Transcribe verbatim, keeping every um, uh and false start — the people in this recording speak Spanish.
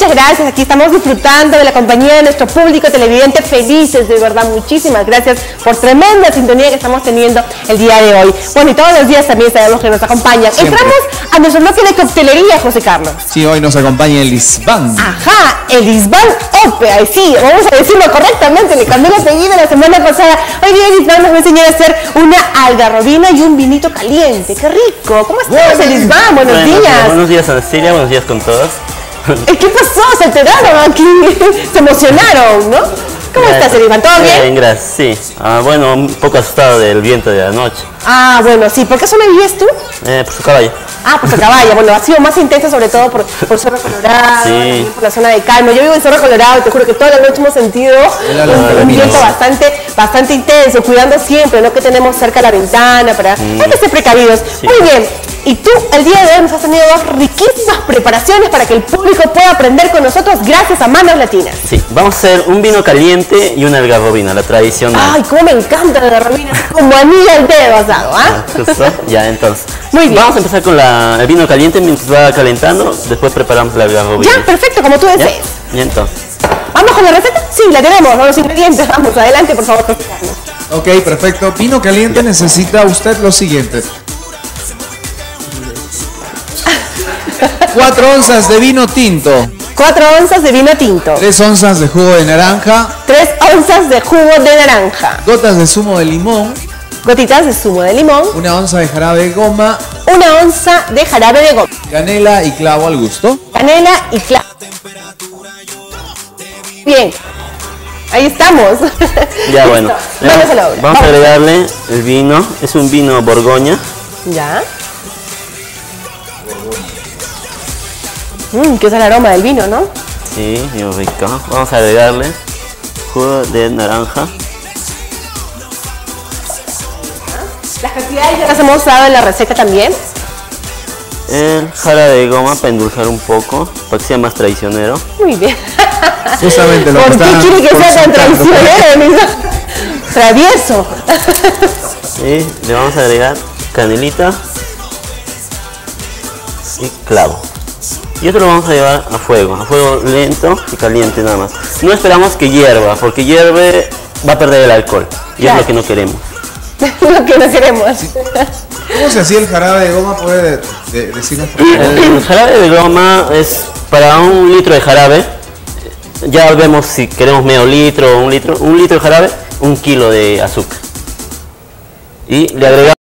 muchas gracias. Aquí estamos disfrutando de la compañía de nuestro público televidente, felices, de verdad. Muchísimas gracias por tremenda sintonía que estamos teniendo el día de hoy. Bueno, y todos los días también sabemos que nos acompañan. Siempre. Entramos a nuestro bloque de coctelería, José Carlos. Sí, hoy nos acompaña el Isván. Ajá, el Isván Opea. Sí, vamos a decirlo correctamente, le cambié el apellido la semana pasada. Hoy día el Isván nos va a enseñar a hacer una algarrobina y un vinito caliente. ¡Qué rico! ¿Cómo estás, el Isván? Buenos bueno, días. Buenos días, a Cecilia. Buenos días con todos. ¿Qué pasó? ¿Se enteraron aquí? Se emocionaron, ¿no? ¿Cómo estás, Isván? ¿Todo bien? Bien, gracias. Sí. Ah, bueno, un poco asustado del viento de la noche. Ah, bueno, sí. ¿Por qué zona vivías tú? Eh, por su caballo. Ah, por su caballo. Bueno, ha sido más intenso sobre todo por, por Cerro Colorado, sí. por la zona de Calma. Yo vivo en Cerro Colorado y te juro que toda la noche hemos sentido un, un viento bastante, bastante intenso, cuidando siempre, ¿no? Que tenemos cerca la ventana, para mm. hay que ser precavidos. Sí. Muy bien. Y tú, el día de hoy, nos has tenido dos riquísimas preparaciones para que el público pueda aprender con nosotros gracias a Manos Latinas. Sí, vamos a hacer un vino caliente y una algarrobina, la tradicional. Ay, cómo me encanta la algarrobina, como anillo al dedo asado, ¿ah? Ah, justo, ya, entonces. Muy bien. Vamos a empezar con la, el vino caliente mientras va calentando, después preparamos la algarrobina. Ya, perfecto, como tú desees. Ya, ya entonces. ¿Vamos con la receta? Sí, la tenemos, ¿no? Los ingredientes. Vamos, adelante, por favor. Ok, perfecto. Vino caliente necesita usted lo siguiente. cuatro onzas de vino tinto. cuatro onzas de vino tinto. tres onzas de jugo de naranja. tres onzas de jugo de naranja. Gotas de zumo de limón. Gotitas de zumo de limón. Una onza de jarabe de goma. Una onza de jarabe de goma. Canela y clavo al gusto. Canela y clavo. Bien. Ahí estamos. Ya, bueno. Vamos, vamos, vamos a agregarle el vino. Es un vino Borgoña. Ya. Mmm, que es el aroma del vino, ¿no? Sí, muy rico. Vamos a agregarle jugo de naranja. Las cantidades ya las hemos dado en la receta también. El jarabe de goma para endulzar un poco, para que sea más traicionero. Muy bien. Justamente lo ¿Por que qué quiere que sea tan traicionero? Travieso. Y le vamos a agregar canelita y clavo. Y esto lo vamos a llevar a fuego, a fuego lento y caliente nada más. No esperamos que hierva, porque hierve va a perder el alcohol. Y claro, es lo que no queremos. Lo que no queremos. Sí. ¿Cómo se hacía el jarabe de goma? ¿Puede de, de, decirnos? El, el jarabe de goma es para un litro de jarabe. Ya vemos si queremos medio litro o un litro. Un litro de jarabe, un kilo de azúcar. Y le agregamos